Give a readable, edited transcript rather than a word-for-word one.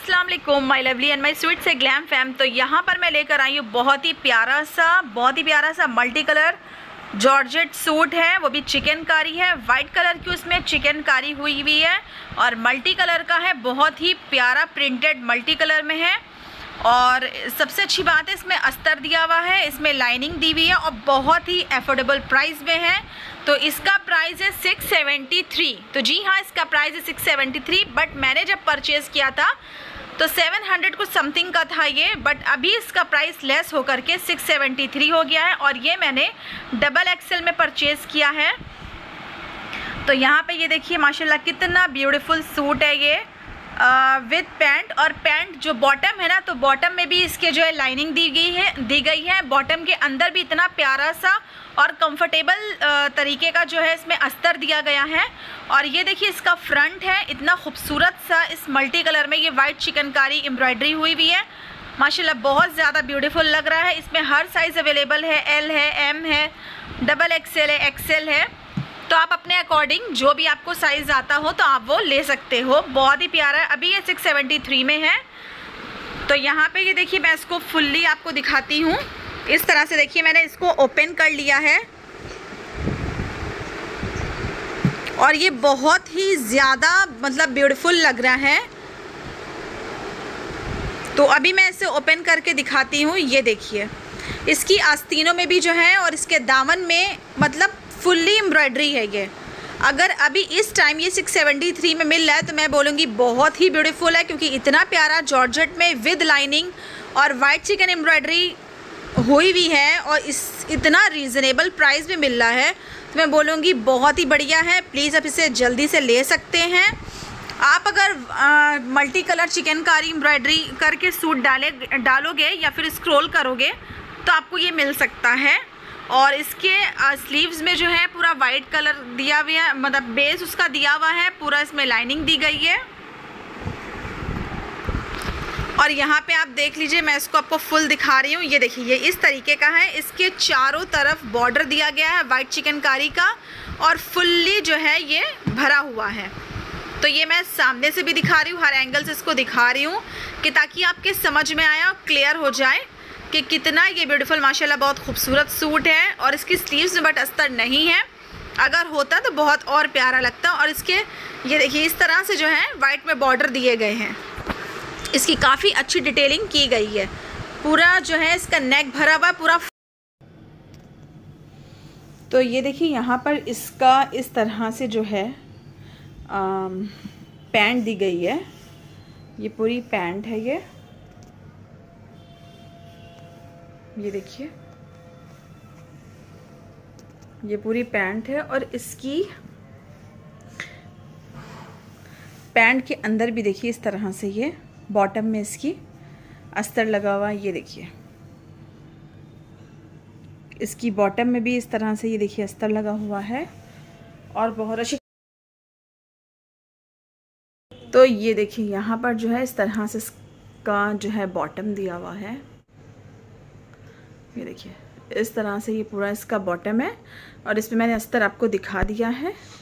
अस्सलाम वालेकुम my lovely and my sweet से ग्लैम फैम। तो यहाँ पर मैं लेकर आई हूँ बहुत ही प्यारा सा मल्टी कलर जॉर्जेट सूट है, वो भी चिकनकारी है। वाइट कलर की उसमें चिकनकारी हुई हुई है और मल्टी कलर का है, बहुत ही प्यारा प्रिंटेड मल्टी कलर में है। और सबसे अच्छी बात है इसमें अस्तर दिया हुआ है, इसमें लाइनिंग दी हुई है और बहुत ही अफोर्डेबल प्राइस में है। तो इसका प्राइस है 673। तो जी हाँ, इसका प्राइस है 673, बट मैंने जब परचेज़ किया था तो 700 कुछ समथिंग का था ये, बट अभी इसका प्राइस लेस होकर के 673 हो गया है। और ये मैंने डबल एक्सेल में परचेज़ किया है। तो यहाँ पे ये देखिए माशाल्लाह कितना ब्यूटीफुल सूट है ये विद पैंट। और पैंट जो बॉटम है ना, तो बॉटम में भी इसके जो है लाइनिंग दी गई है। बॉटम के अंदर भी इतना प्यारा सा और कंफर्टेबल तरीके का जो है इसमें अस्तर दिया गया है। और ये देखिए इसका फ्रंट है, इतना खूबसूरत सा इस मल्टी कलर में ये वाइट चिकनकारी एम्ब्रॉयडरी हुई हुई है। माशाल्लाह बहुत ज़्यादा ब्यूटीफुल लग रहा है। इसमें हर साइज़ अवेलेबल है, एल है, एम है, डबल एक्सेल है, एक्सेल है। तो आप अपने अकॉर्डिंग जो भी आपको साइज़ आता हो तो आप वो ले सकते हो। बहुत ही प्यारा है। अभी ये 673 में है। तो यहाँ पे ये देखिए मैं इसको फुल्ली आपको दिखाती हूँ। इस तरह से देखिए मैंने इसको ओपन कर लिया है और ये बहुत ही ज़्यादा मतलब ब्यूटीफुल लग रहा है। तो अभी मैं इसे ओपन करके दिखाती हूँ। ये देखिए इसकी आस्तीनों में भी जो है और इसके दामन में मतलब फुल्ली एम्ब्रॉयडरी है ये। अगर अभी इस टाइम ये 673 में मिल रहा है तो मैं बोलूँगी बहुत ही ब्यूटीफुल है, क्योंकि इतना प्यारा जॉर्जेट में विद लाइनिंग और वाइट चिकन एम्ब्रॉयडरी हुई हुई है और इतना रीज़नेबल प्राइस में मिल रहा है, तो मैं बोलूँगी बहुत ही बढ़िया है। प्लीज़ आप इसे जल्दी से ले सकते हैं। आप अगर मल्टी कलर चिकनकारी एम्ब्रॉयडरी करके सूट डालोगे या फिर स्क्रॉल करोगे तो आपको ये मिल सकता है। और इसके स्लीव्स में जो है पूरा वाइट कलर दिया हुआ है, मतलब बेस उसका दिया हुआ है, पूरा इसमें लाइनिंग दी गई है। और यहाँ पे आप देख लीजिए, मैं इसको आपको फुल दिखा रही हूँ। ये देखिए ये इस तरीके का है। इसके चारों तरफ बॉर्डर दिया गया है वाइट चिकनकारी का और फुल्ली जो है ये भरा हुआ है। तो ये मैं सामने से भी दिखा रही हूँ, हर एंगल से इसको दिखा रही हूँ कि ताकि आपके समझ में आए और क्लियर हो जाए कि कितना ये ब्यूटीफुल माशाल्लाह बहुत खूबसूरत सूट है। और इसकी स्लीव्स में बट अस्तर नहीं है, अगर होता तो बहुत और प्यारा लगता। और इसके ये देखिए इस तरह से जो है वाइट में बॉर्डर दिए गए हैं। इसकी काफ़ी अच्छी डिटेलिंग की गई है। पूरा जो है इसका नेक भरा हुआ पूरा। तो ये देखिए यहाँ पर इसका इस तरह से जो है पैंट दी गई है। ये पूरी पैंट है ये देखिए ये पूरी पैंट है। और इसकी पैंट के अंदर भी देखिए इस तरह से ये बॉटम में इसकी अस्तर लगा हुआ है। ये देखिए इसकी बॉटम में भी इस तरह से ये देखिए अस्तर लगा हुआ है और बहुत अच्छी। तो ये देखिए यहाँ पर जो है इस तरह से इसका जो है बॉटम दिया हुआ है। ये देखिए इस तरह से ये पूरा इसका बॉटम है और इसमें मैंने अस्तर आपको दिखा दिया है।